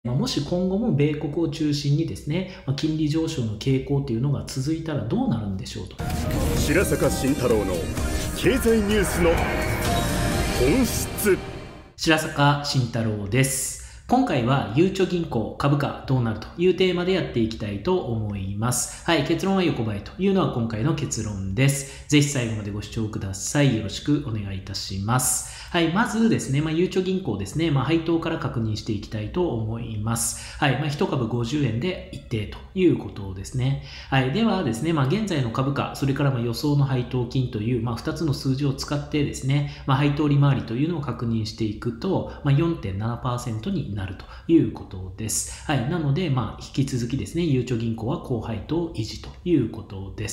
もし今後も米国を中心にですね、金利上昇の傾向というのが続いたらどうなるんでしょうと。 白坂慎太郎の経済ニュースの本質。 白坂慎太郎です。今回はゆうちょ銀行株価どうなるというテーマでやっていきたいと思います。はい、結論は横ばいというのは今回の結論です。ぜひ最後までご視聴ください。よろしくお願いいたします。はい、まずですね、ゆうちょ銀行ですね、配当から確認していきたいと思います。はい、1株50円で一定ということですね。はい、ではですね、現在の株価、それから予想の配当金という、2つの数字を使ってですね、配当利回りというのを確認していくと、4.7% になるということです。はい、なので、引き続きですね、ゆうちょ銀行は高配当維持ということです。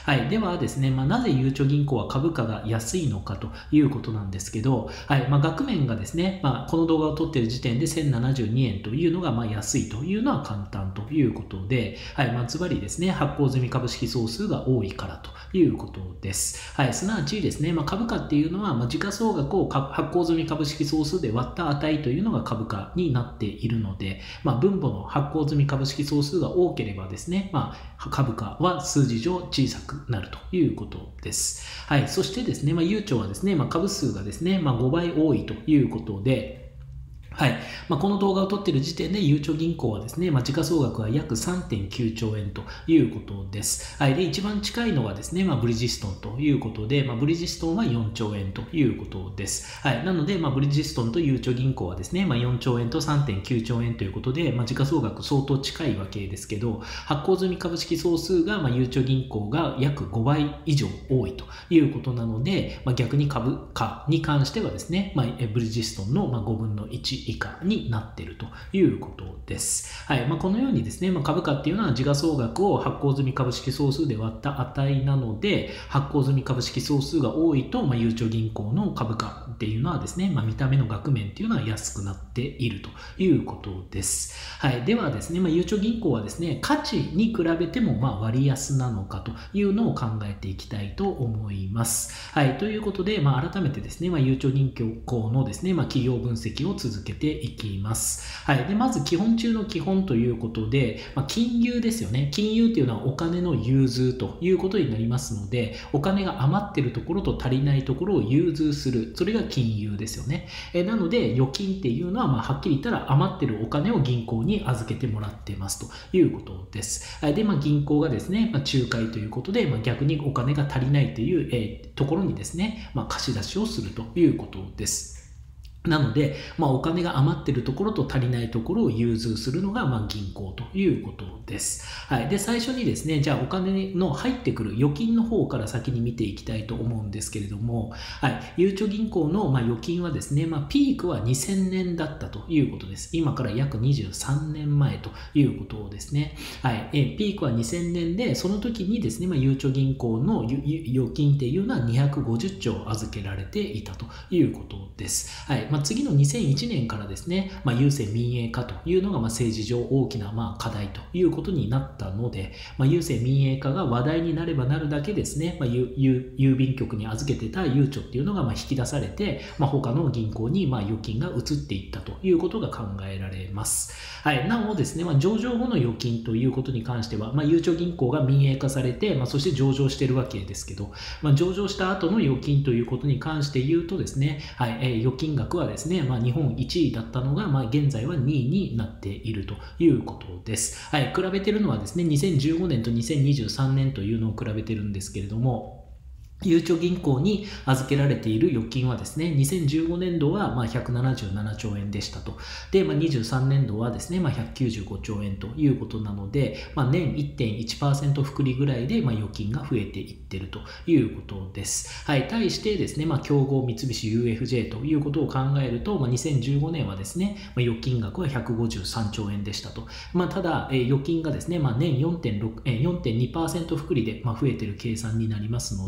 はい、ではですね、なぜゆうちょ銀行は株価が安いのかということなんですけど、はい、額面がですね、この動画を撮っている時点で1072円というのが安いというのは簡単ということで、はい、ズバリですね、発行済み株式総数が多いからということです。はい、すなわちですね、株価っていうのは、時価総額を発行済み株式総数で割った値というのが株価になっているので、分母の発行済み株式総数が多ければですね、株価は数字上小さくなるということです。はい、そしてですね、ゆうちょはですね、株数がですね、5倍多いということで、はい。この動画を撮っている時点で、ゆうちょ銀行はですね、時価総額は約 3.9 兆円ということです。はい。で、一番近いのがですね、ブリヂストンということで、ブリヂストンは4兆円ということです。はい。なので、ブリヂストンとゆうちょ銀行はですね、4兆円と 3.9 兆円ということで、時価総額相当近いわけですけど、発行済み株式総数が、ゆうちょ銀行が約5倍以上多いということなので、逆に株価に関してはですね、ブリヂストンの5分の1以下になっているということです。はい。このようにですね、株価っていうのは時価総額を発行済み株式総数で割った値なので、発行済み株式総数が多いと、ゆうちょ銀行の株価っていうのはですね、見た目の額面っていうのは安くなっているということです。はい。ではですね、ゆうちょ銀行はですね、価値に比べても割安なのかというのを考えていきたいと思います。はい。ということで、改めてですね、ゆうちょ銀行のですね、企業分析を続けていきます。はい。で、まず基本中の基本ということで、金融ですよね。金融っていうのはお金の融通ということになりますので、お金が余っているところと足りないところを融通する。それが金融ですよね。なので、預金っていうのは、はっきり言ったら余っているお金を銀行に預けてもらってますということです。はい。で、銀行がですね、仲介ということで、逆にお金が足りないという、ところにですね、貸し出しをするということです。なので、お金が余っているところと足りないところを融通するのが、銀行ということです。はい。で、最初にですね、じゃあお金の入ってくる預金の方から先に見ていきたいと思うんですけれども、はい。ゆうちょ銀行の、預金はですね、ピークは2000年だったということです。今から約23年前ということですね。はい。ピークは2000年で、その時にですね、ゆうちょ銀行の預金っていうのは250兆預けられていたということです。はい。次の2001年からですね、郵政民営化というのが政治上大きな課題ということになったので、郵政民営化が話題になればなるだけですね、郵便局に預けてたゆうちょっていうのが引き出されて、他の銀行に預金が移っていったということが考えられます。はい。なおですね、上場後の預金ということに関しては、ゆうちょ銀行が民営化されて、そして上場しているわけですけど、上場した後の預金ということに関して言うとですね、はい。預金額はですね、日本1位だったのが、現在は2位になっているということです。はい。比べているのはですね、2015年と2023年というのを比べてるんですけれども、ゆうちょ銀行に預けられている預金はですね、2015年度は177兆円でしたと。で、23年度はですね、195兆円ということなので、年 1.1% 複利ぐらいで預金が増えていっているということです。はい。対してですね、競合三菱 UFJ ということを考えると、2015年はですね、預金額は153兆円でしたと。ただ、預金がですね、年 4.2% 複利で増えている計算になりますので、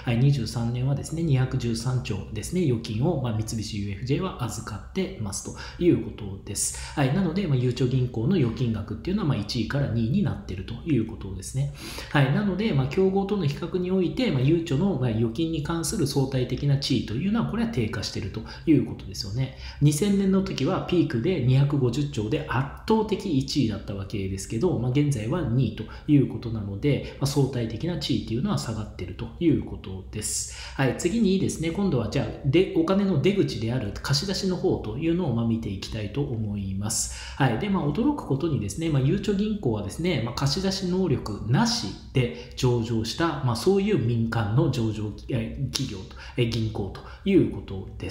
はい、23年はですね、213兆ですね、預金を、三菱 UFJ は預かってますということです。はい、なので、ゆうちょ銀行の預金額っていうのは、1位から2位になっているということですね。はい、なので、競合との比較において、ゆうちょの預金に関する相対的な地位というのは、これは低下しているということですよね。2000年の時はピークで250兆で圧倒的1位だったわけですけど、現在は2位ということなので、相対的な地位というのは下がっているということです。はい、次にですね、今度はじゃあお金の出口である貸し出しの方というのを見ていきたいと思います。はい、で、驚くことにですね、ゆうちょ銀行はですね、貸し出し能力なしで上場した、そういう民間の上場企業と銀行ということです。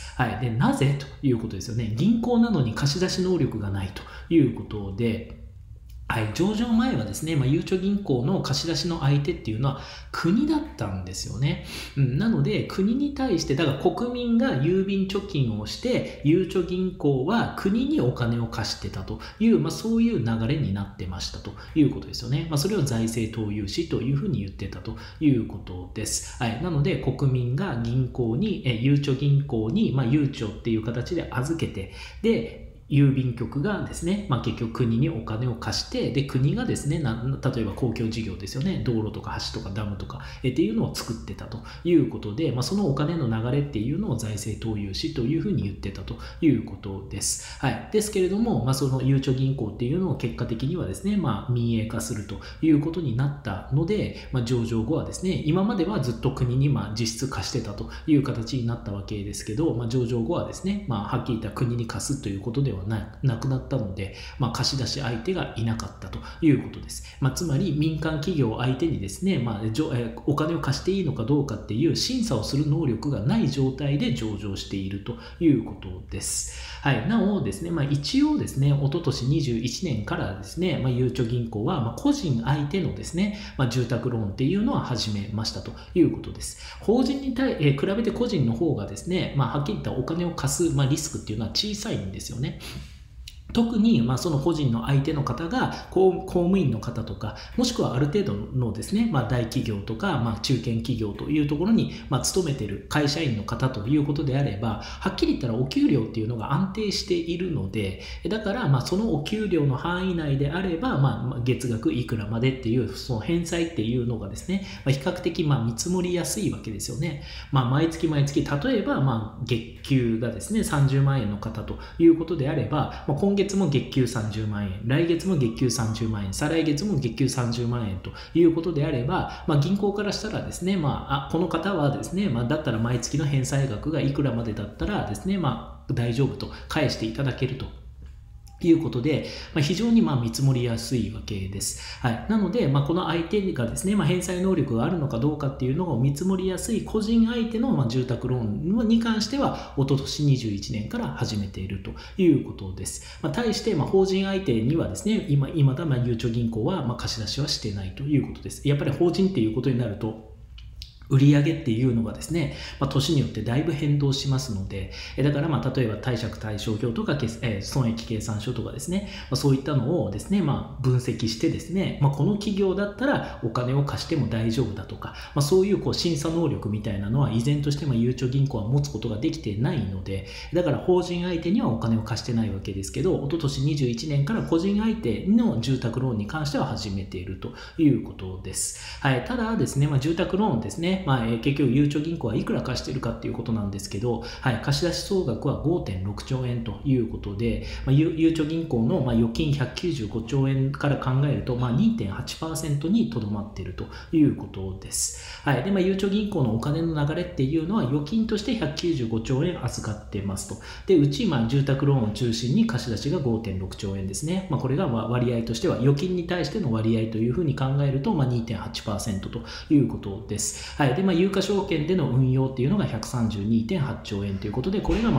はい、で、なぜということですよね。銀行なのに貸し出し能力がないということで、はい、上場前はですね、ゆうちょ銀行の貸し出しの相手っていうのは国だったんですよね。なので国に対して、だから国民が郵便貯金をして、ゆうちょ銀行は国にお金を貸してたという、そういう流れになってましたということですよね。それを財政投融資というふうに言ってたということです。はい、なので国民が銀行に、ゆうちょ銀行に、ゆうちょっていう形で預けて、で、郵便局がですね、結局国にお金を貸して、で、国がですね、例えば公共事業ですよね、道路とか橋とかダムとかっていうのを作ってたということで、そのお金の流れっていうのを財政投融資というふうに言ってたということです。はい。ですけれども、そのゆうちょ銀行っていうのを結果的にはですね、民営化するということになったので、上場後はですね、今まではずっと国に実質貸してたという形になったわけですけど、上場後はですね、はっきり言った国に貸すということではなくなったので、貸し出し相手がいなかったということです。つまり民間企業相手にですね、お金を貸していいのかどうかっていう審査をする能力がない状態で上場しているということです。はい、なおですね、一応ですね、一昨年21年からですね、ゆうちょ銀行は個人相手のですね、住宅ローンっていうのは始めましたということです。法人に比べて個人の方がですね、はっきり言ったお金を貸す、リスクっていうのは小さいんですよね。特にその個人の相手の方が公務員の方とか、もしくはある程度のですね、大企業とか、中堅企業というところに勤めている会社員の方ということであれば、はっきり言ったらお給料っていうのが安定しているので、だからそのお給料の範囲内であれば、月額いくらまでっていうその返済っていうのがですね、比較的見積もりやすいわけですよね。毎月例えば月給がですね30万円の方ということであれば、今月も月給30万円、来月も月給30万円、再来月も月給30万円ということであれば、銀行からしたらですね、この方はですね、だったら毎月の返済額がいくらまでだったらですね、大丈夫と返していただけるということで、非常に見積もりやすいわけです。はい。なので、この相手がですね、返済能力があるのかどうかっていうのを見積もりやすい個人相手の住宅ローンに関しては、一昨年21年から始めているということです。対して、法人相手にはですね、今だゆうちょ銀行は貸し出しはしてないということです。やっぱり法人っていうことになると、売上っていうのがですね、年によってだいぶ変動しますので、だから例えば貸借対照表とか損益計算書とかですね、そういったのをですね、分析してですね、この企業だったらお金を貸しても大丈夫だとか、そういう審査能力みたいなのは依然としてゆうちょ銀行は持つことができてないので、だから法人相手にはお金を貸してないわけですけど、一昨年21年から個人相手の住宅ローンに関しては始めているということです。はい。ただですね、住宅ローンですね、結局ゆうちょ銀行はいくら貸しているかっていうことなんですけど、はい、貸し出し総額は 5.6 兆円ということで、ゆうちょ銀行の預金195兆円から考えると、2.8% にとどまっているということです。はい。で、ゆうちょ銀行のお金の流れっていうのは預金として195兆円預かってますと。で、うち住宅ローンを中心に貸し出しが 5.6 兆円ですね。これが割合としては預金に対しての割合というふうに考えると、2.8% ということです。はい。で、有価証券での運用っていうのが 132.8 兆円ということで、これが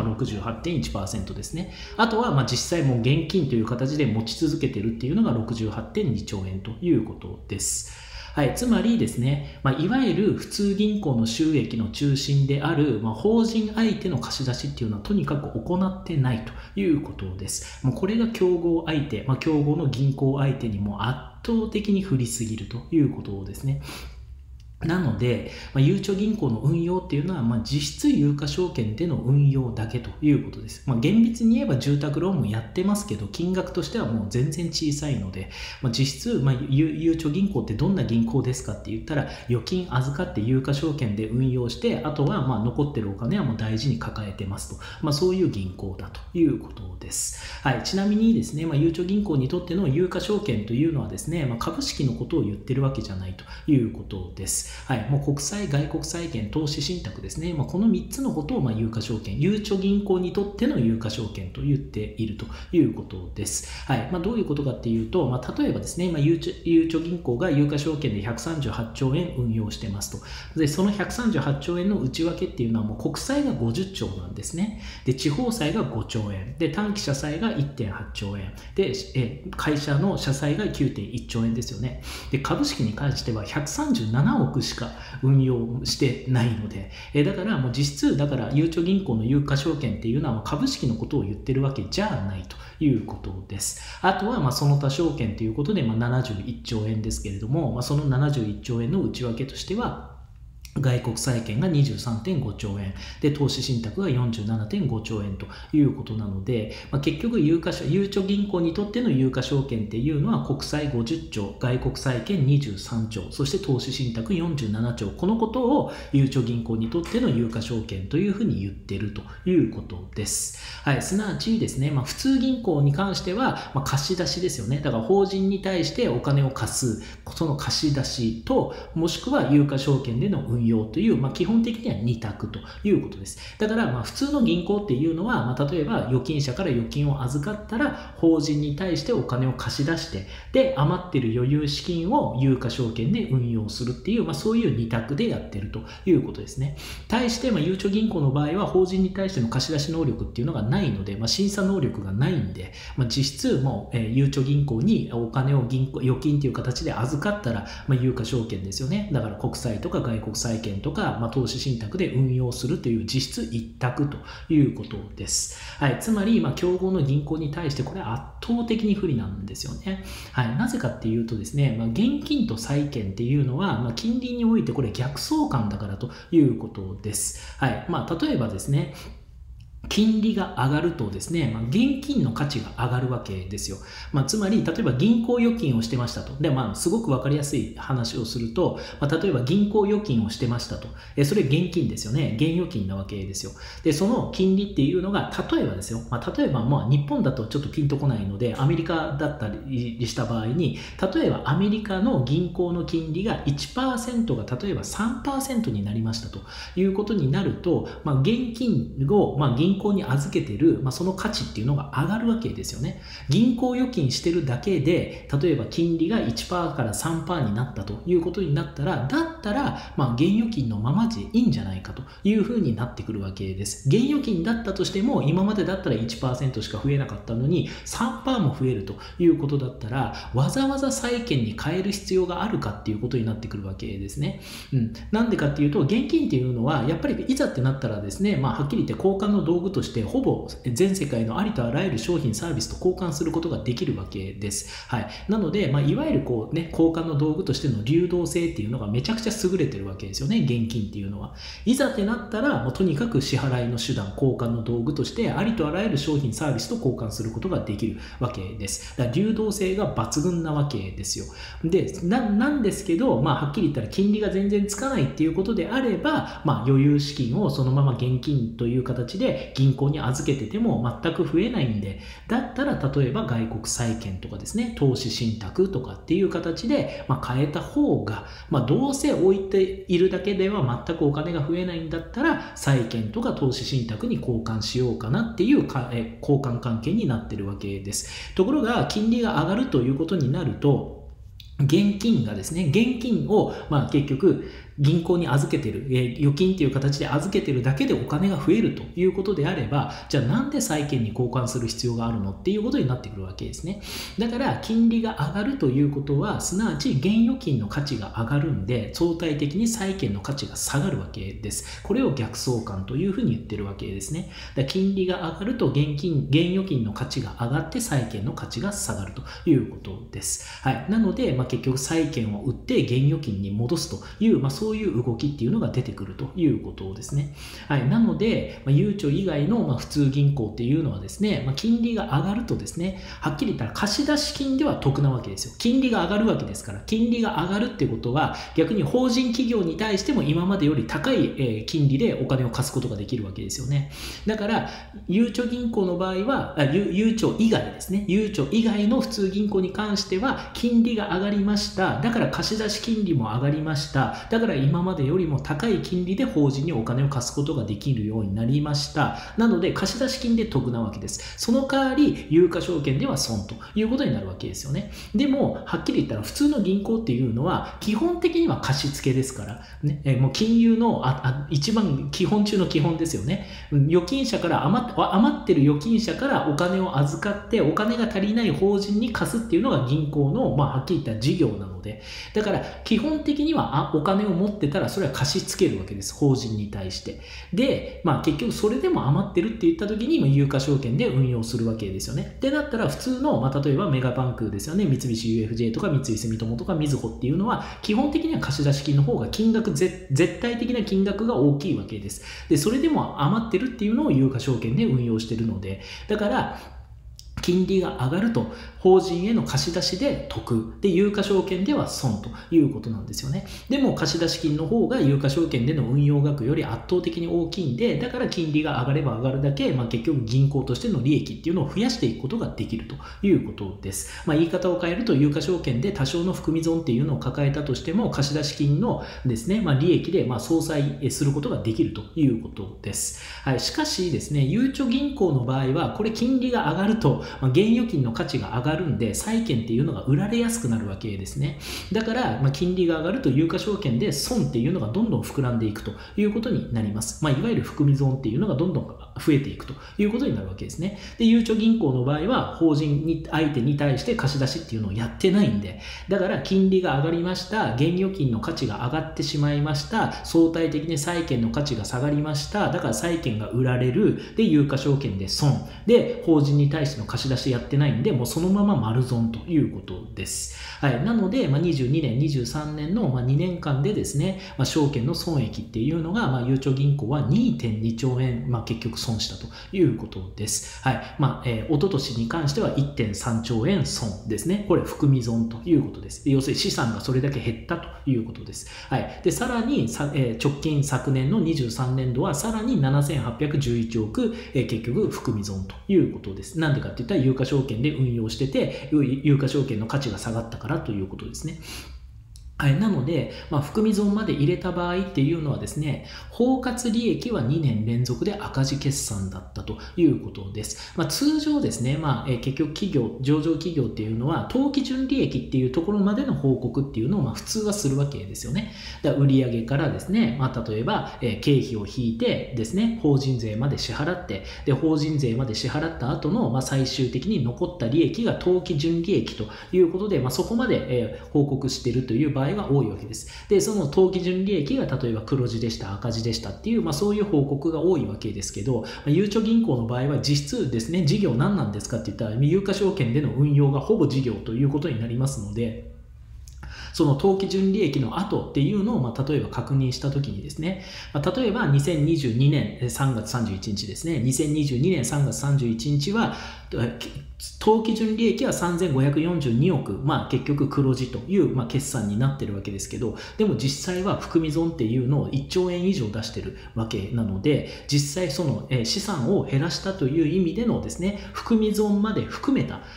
68.1% ですね。あとは実際もう現金という形で持ち続けているっていうのが 68.2 兆円ということです。はい、つまりですね、いわゆる普通銀行の収益の中心である、法人相手の貸し出しっていうのはとにかく行ってないということです。これが競合相手、競合の銀行相手にも圧倒的に振りすぎるということですね。 なので、ゆうちょ銀行の運用っていうのは、実質有価証券での運用だけということです。厳密に言えば住宅ローンもやってますけど、金額としてはもう全然小さいので、実質、ゆうちょ銀行ってどんな銀行ですかって言ったら、預金預かって有価証券で運用して、あとは残ってるお金はもう大事に抱えてますと。そういう銀行だということです。はい。ちなみにですね、ゆうちょ銀行にとっての有価証券というのはですね、株式のことを言ってるわけじゃないということです。はい、もう国債、外国債券、投資信託ですね。この3つのことを有価証券、ゆうちょ銀行にとっての有価証券と言っているということです。はい、どういうことかっていうと、例えばですね、ゆうちょ銀行が有価証券で138兆円運用してますと。で、その138兆円の内訳っていうのはもう国債が50兆なんですね。で、地方債が5兆円。で、短期社債が 1.8 兆円。で、会社の社債が 9.1 兆円ですよね。で、株式に関しては137億しか運用してないので、だからもう実質、だからゆうちょ銀行の有価証券っていうのは株式のことを言ってるわけじゃないということです。あとはその他証券ということで71兆円ですけれども、その71兆円の内訳としては、外国債券が 23.5 兆円で投資信託が 47.5 兆円ということなので、結局ゆうちょ銀行にとっての有価証券っていうのは国債50兆、外国債券23兆、そして投資信託47兆、このことをゆうちょ銀行にとっての有価証券というふうに言っているということです。はい、すなわちですね、普通銀行に関しては、貸し出しですよね。だから法人に対してお金を貸す、その貸し出しと、もしくは有価証券での運用という、基本的には2択ということです。だから、普通の銀行っていうのは、例えば預金者から預金を預かったら、法人に対してお金を貸し出して、で、余ってる余裕資金を有価証券で運用するっていう、そういう2択でやってるということですね。対して、ゆうちょ銀行の場合は、法人に対しての貸し出し能力っていうのがないので、審査能力がないんで、実質もう、ゆうちょ銀行にお金を預金という形で預かったら、有価証券ですよね。だから国債とか外国債券とか、投資信託で運用するという実質一択ということです。はい。つまり、競合の銀行に対してこれは圧倒的に不利なんですよね。はい。なぜかっていうとですね、現金と債券っていうのは、金利においてこれ逆相関だからということです。はい。例えばですね、金利が上がるとですね、現金の価値が上がるわけですよ。つまり、例えば銀行預金をしてましたと。で、すごくわかりやすい話をすると、例えば銀行預金をしてましたと。それ現金ですよね。現預金なわけですよ。で、その金利っていうのが、例えばですよ。例えば、日本だとちょっとピンとこないので、アメリカだったりした場合に、例えばアメリカの銀行の金利が 1% が例えば 3% になりましたということになると、現金を、銀行に預けてる、その価値っていうのが上がるわけですよね。銀行預金してるだけで、例えば金利が 1% から 3% になったということになったら、だったら、現預金のままでいいんじゃないかというふうになってくるわけです。現預金だったとしても、今までだったら 1% しか増えなかったのに、3% も増えるということだったら、わざわざ債券に変える必要があるかっていうことになってくるわけですね。なんでかっていうと、現金っていうのは、やっぱりいざってなったらですね、はっきり言って交換の道具としてほぼ全世界のありとあらゆる商品サービスと交換することができるわけです。はい。なので、いわゆる交換の道具としての流動性っていうのがめちゃくちゃ優れてるわけですよね。現金っていうのは。いざってなったら、とにかく支払いの手段、交換の道具としてありとあらゆる商品サービスと交換することができるわけです。だから流動性が抜群なわけですよ。で、なんですけど、はっきり言ったら金利が全然つかないっていうことであれば、余裕資金をそのまま現金という形で銀行に預けてても全く増えないんで、だったら例えば外国債券とかですね、投資信託とかっていう形で、変えた方が、どうせ置いているだけでは全くお金が増えないんだったら、債券とか投資信託に交換しようかなっていう交換関係になってるわけです。ところが、金利が上がるということになると、現金がですね、現金を、結局、銀行に預けてる、預金っていう形で預けてるだけでお金が増えるということであれば、じゃあなんで債券に交換する必要があるのっていうことになってくるわけですね。だから、金利が上がるということは、すなわち現預金の価値が上がるんで、相対的に債券の価値が下がるわけです。これを逆相関というふうに言ってるわけですね。だから金利が上がると現預金の価値が上がって債券の価値が下がるということです。はい。なので、結局債券を売って現預金に戻すという、そうそういう動きっていうのが出てくるということですね。はい、なので、ゆうちょ以外の普通銀行っていうのはですね、金利が上がるとですね、はっきり言ったら貸出金では得なわけですよ。金利が上がるわけですから、金利が上がるってことは逆に法人企業に対しても今までより高い金利でお金を貸すことができるわけですよね。だからゆうちょ銀行の場合はゆうちょ以外ですね、ゆうちょ以外の普通銀行に関しては金利が上がりました。だから貸出金利も上がりました。だから今までよりも高い金利で法人にお金を貸すことができるようになりました。なので貸出金で得なわけです。その代わり有価証券では損ということになるわけですよね。でもはっきり言ったら普通の銀行っていうのは基本的には貸付ですから、ね、もう金融の一番基本中の基本ですよね。預金者から余ってる預金者からお金を預かってお金が足りない法人に貸すっていうのが銀行の、はっきり言った事業なので、だから基本的にはお金を持ってたらそれは貸し付けるわけです、法人に対して。で、結局それでも余ってるって言った時に有価証券で運用するわけですよね。でだったら普通の、例えばメガバンクですよね、三菱 UFJ とか三井住友とかみずほっていうのは基本的には貸出金の方が金額絶対的な金額が大きいわけです。でそれでも余ってるっていうのを有価証券で運用してるので、だから金利が上がると法人への貸し出しで得で有価証券では損ということなんですよね。でも貸出金の方が有価証券での運用額より圧倒的に大きいんで、だから金利が上がれば上がるだけ、結局銀行としての利益っていうのを増やしていくことができるということです。言い方を変えると有価証券で多少の含み損っていうのを抱えたとしても貸出金のですね、利益で相殺することができるということです。はい、しかしですね、ゆうちょ銀行の場合はこれ金利が上がると現預金の価値が上がるんで債券っていうのが売られやすくなるわけですね。だから、金利が上がると有価証券で損っていうのがどんどん膨らんでいくということになります。いわゆる含み損っていうのがどんどん増えていくということになるわけですね。で、ゆうちょ銀行の場合は法人相手に対して貸し出しっていうのをやってないんで、だから金利が上がりました、現預金の価値が上がってしまいました、相対的に債券の価値が下がりました、だから債券が売られる、で有価証券で損で法人に対しての貸し出しやってないんで、もうそのまま丸損ということです。はい、なので、22年23年の2年間でですね、証券の損益っていうのが、ゆうちょ銀行は 2.2 兆円、結局損したということです。はい、一昨年に関しては 1.3 兆円損ですね。これ含み損ということです。要するに資産がそれだけ減ったということです。はい、でさらに直近昨年の23年度はさらに7811億、結局含み損ということです。なんでかって言ったら有価証券で運用してて有価証券の価値が下がったからということですね。はい、なので、含み損まで入れた場合っていうのはですね、包括利益は2年連続で赤字決算だったということです。通常ですね、結局上場企業っていうのは当期純利益っていうところまでの報告っていうのを普通はするわけですよね。だから売上からですね、例えば経費を引いてですね、法人税まで支払って、で法人税まで支払った後の最終的に残った利益が当期純利益ということで、そこまで報告しているという場合が多いわけです。で、その当期純利益が例えば黒字でした、赤字でしたっていう、そういう報告が多いわけですけど、ゆうちょ銀行の場合は実質ですね、事業何なんですかって言ったら、有価証券での運用がほぼ事業ということになりますので、その当期純利益の後っていうのを例えば確認したときにですね、例えば2022年3月31日ですね、2022年3月31日は当期純利益は3542億、結局黒字という、決算になってるわけですけど、でも実際は含み損っていうのを1兆円以上出してるわけなので、実際その資産を減らしたという意味でのですね、含み損まで含めた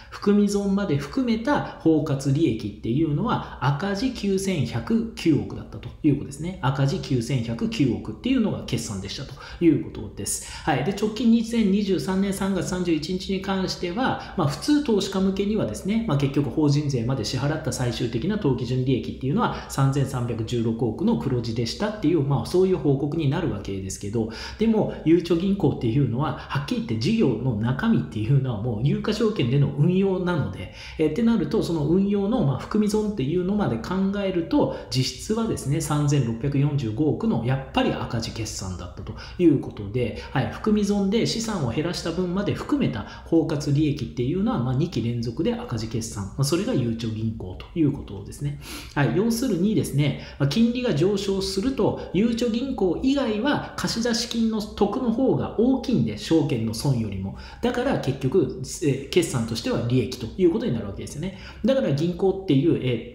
包括利益っていうのは赤字9109億だったということですね。赤字9109億っていうのが決算でしたということです。はい。で、直近2023年3月31日に関しては、普通投資家向けにはですね、結局法人税まで支払った最終的な当期純利益っていうのは3316億の黒字でしたっていう、そういう報告になるわけですけど、でもゆうちょ銀行っていうのははっきり言って事業の中身っていうのはもう有価証券での運用なので、ってなるとその運用の含み損っていうのまで考えると、実質はですね、3645億のやっぱり赤字決算だったということで、含み損で資産を減らした分まで含めた包括利益っていうのは、2期連続で赤字決算。それがゆうちょ銀行ということですね。要するにですね、金利が上昇すると、ゆうちょ銀行以外は貸出金の得の方が大きいんで、証券の損よりも。だから結局、決算としては利益ということになるわけですよね。だから銀行っていう、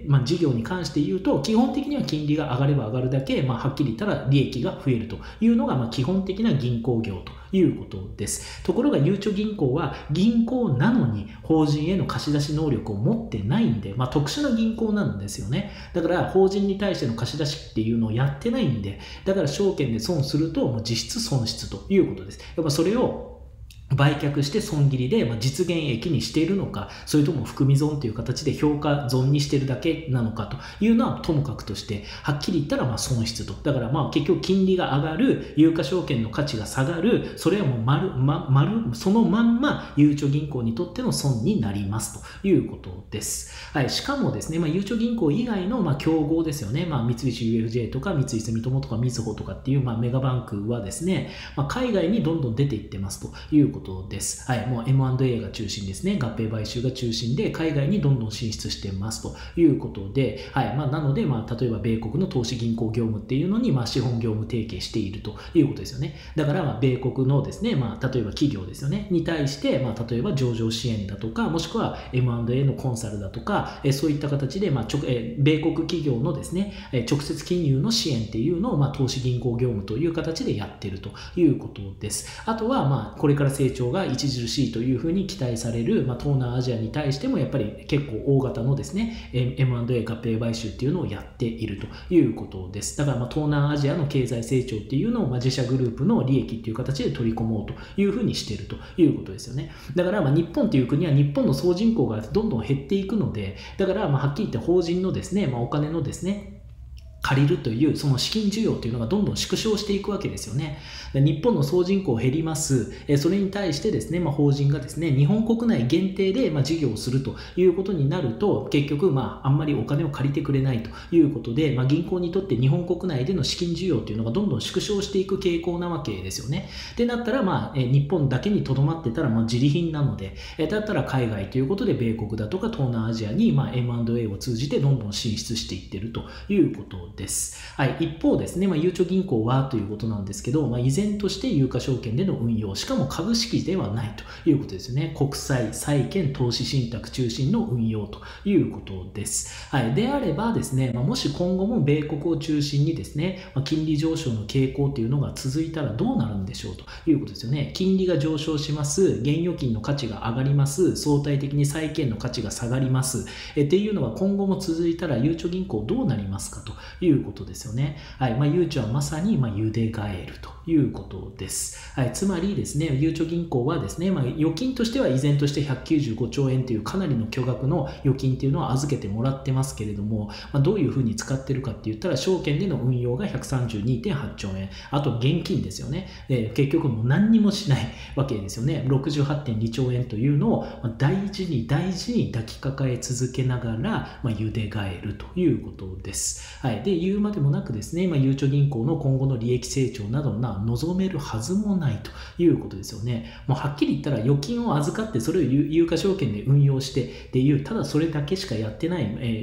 事業に関して言うと、基本的には金利が上がれば上がるだけ、はっきり言ったら利益が増えるというのが、基本的な銀行業ということです。ところがゆうちょ銀行は銀行なのに法人への貸し出し能力を持ってないんで、特殊な銀行なんですよね。だから法人に対しての貸し出しっていうのをやってないんで、だから証券で損するともう実質損失ということです。やっぱそれを売却して損切りで実現益にしているのか、それとも含み損という形で評価損にしているだけなのかというのはともかくとして、はっきり言ったら損失と。だから結局金利が上がる、有価証券の価値が下がる、それはもうそのまんまゆうちょ銀行にとっての損になりますということです。しかもですね、ゆうちょ銀行以外の競合ですよね。三菱 UFJ とか三井住友とかみずほとかっていうメガバンクはですね、海外にどんどん出ていってますということです。もう M&A が中心ですね。合併買収が中心で海外にどんどん進出してますということで、なので、例えば米国の投資銀行業務っていうのに、資本業務提携しているということですよね。だから、米国のですね、例えば企業ですよね、に対して、例えば上場支援だとか、もしくは M&A のコンサルだとか、そういった形で、米国企業のですね、直接金融の支援っていうのを、投資銀行業務という形でやっているということです。あとは、これから成長が著しいというふうに期待される、東南アジアに対してもやっぱり結構大型のですね、M&A 合併買収っていうのをやっているということです。だから東南アジアの経済成長っていうのを自社グループの利益っていう形で取り込もうというふうにしているということですよね。だから日本という国は日本の総人口がどんどん減っていくので、だからはっきり言って法人のですね、お金のですね、借りるというその資金需要というのがどんどん縮小していくわけですよね。日本の総人口減ります。それに対してですね、法人がですね、日本国内限定で事業をするということになると、結局あんまりお金を借りてくれないということで、銀行にとって日本国内での資金需要というのがどんどん縮小していく傾向なわけですよね。でなったら日本だけにとどまってたら自利品なので、だったら海外ということで米国だとか東南アジアにM&A を通じてどんどん進出していっているということです。一方ですね、ゆうちょ銀行はということなんですけど、依然として有価証券での運用、しかも株式ではないということですよね。国債、債券、投資信託中心の運用ということです。であればですね、もし今後も米国を中心にですね、金利上昇の傾向というのが続いたらどうなるんでしょうということですよね。金利が上昇します、現預金の価値が上がります、相対的に債券の価値が下がります、っていうのが今後も続いたらゆうちょ銀行どうなりますかということですよね。ゆうちょはまさにゆでがえるということです。つまりですね、ゆうちょ銀行はですね、預金としては依然として195兆円というかなりの巨額の預金というのを預けてもらってますけれども、どういうふうに使ってるかって言ったら、証券での運用が132.8兆円、あと現金ですよね。結局もう何にもしないわけですよね。68.2兆円というのを大事に大事に抱きかかえ続けながら、ゆでがえるということです。で言うまでもなくですね、ゆうちょ銀行の今後の利益成長など望めるはずもないということですよね。もうはっきり言ったら預金を預かってそれを有価証券で運用してっていう、ただそれだけしかやってない、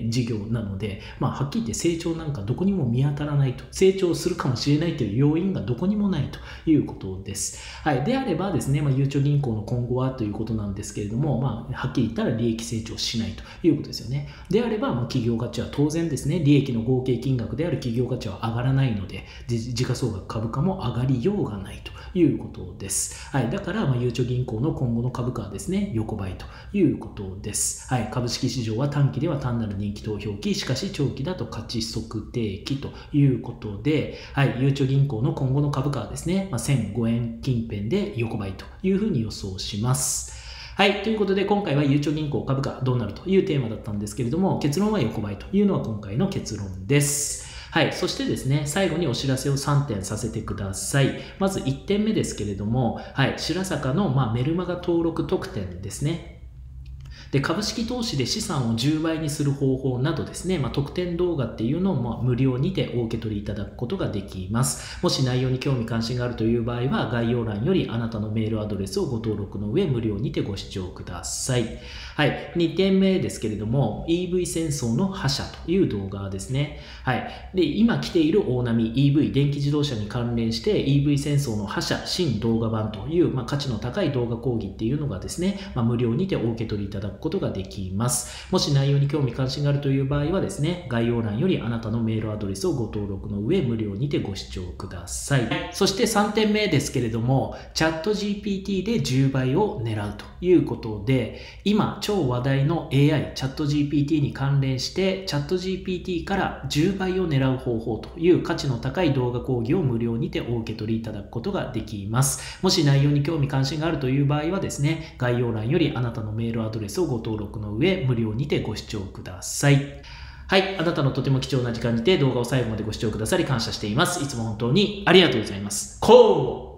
事業なので、はっきり言って成長なんかどこにも見当たらないと、成長するかもしれないという要因がどこにもないということです。であればですね、ゆうちょ銀行の今後はということなんですけれども、はっきり言ったら利益成長しないということですよね。であれば、企業価値は当然ですね、利益の合計金額である企業価値は上がらないので、時価総額株価も上がりようがないということです。だから、ゆうちょ銀行の今後の株価はですね、横ばいということです。株式市場は短期では単なる人気投票期、しかし長期だと価値測定期ということで、ゆうちょ銀行の今後の株価はですね、1005円近辺で横ばいというふうに予想します。ということで今回はゆうちょ銀行株価どうなるというテーマだったんですけれども、結論は横ばいというのは今回の結論です。そしてですね、最後にお知らせを3点させてください。まず1点目ですけれども、白坂のメルマガ登録特典ですね。 で、株式投資で資産を10倍にする方法などですね、特典動画っていうのを無料にてお受け取りいただくことができます。もし内容に興味関心があるという場合は、概要欄よりあなたのメールアドレスをご登録の上、無料にてご視聴ください。はい。2点目ですけれども、EV 戦争の覇者という動画ですね。はい。で、今来ている大波 EV、電気自動車に関連して EV 戦争の覇者新動画版という、価値の高い動画講義っていうのがですね、無料にてお受け取りいただくことができます。もし内容に興味関心があるという場合はですね、概要欄よりあなたのメールアドレスをご登録の上、無料にてご視聴ください。そして3点目ですけれども、チャット GPT で10倍を狙うということで、今超話題の AI、チャット GPT に関連して、チャット GPT から10倍を狙う方法という価値の高い動画講義を無料にてお受け取りいただくことができます。もし内容に興味関心があるという場合はですね、概要欄よりあなたのメールアドレスをご登録の上、無料にてご視聴ください。はい。あなたのとても貴重な時間にて動画を最後までご視聴くださり感謝しています。いつも本当にありがとうございます。こう